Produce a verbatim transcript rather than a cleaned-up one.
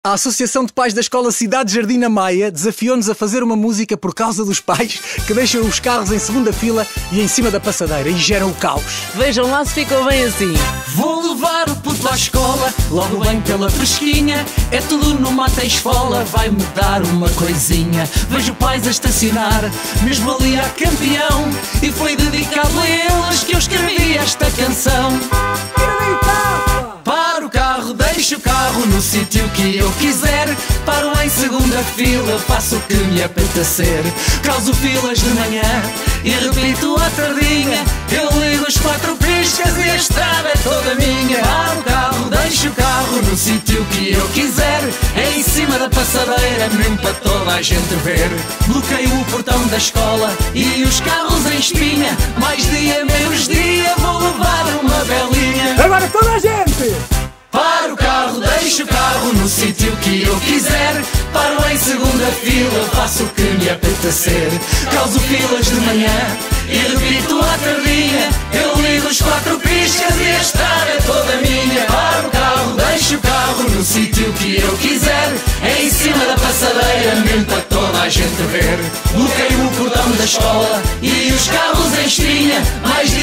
A Associação de Pais da Escola Cidade Jardim na Maia desafiou-nos a fazer uma música por causa dos pais que deixam os carros em segunda fila e em cima da passadeira e geram o caos. Vejam lá se ficou bem assim. Vou levar o puto à escola, logo bem pela fresquinha. É tudo numa esfola, vai-me dar uma coisinha. Vejo pais a estacionar, mesmo ali a campeão, e foi dedicado a eles que eu escrevi esta canção. Para o carro, deixo o carro no sítio que eu quiser. Paro em segunda fila, faço o que me apetecer. Causo filas de manhã e repito à tardinha. Eu ligo os quatro piscas e a estrada é toda minha. Paro o carro, deixo o carro no sítio que eu quiser. É em cima da passadeira, mesmo para toda a gente ver. Bloqueio o portão da escola e os carros em espinha. Mais dia, menos dia, vou levar uma belinha. Agora toda a gente! Paro o carro, deixo o carro no sítio que eu quiser. Paro em segunda fila, faço o que me apetecer. Causo filas de manhã e repito à tardinha. Eu ligo os quatro piscas e a estrada é toda minha. Paro o carro, deixo o carro no sítio que eu quiser. É em cima da passadeira, mesmo para toda a gente ver. Bloqueio o portão da escola e os carros em espinha. Mais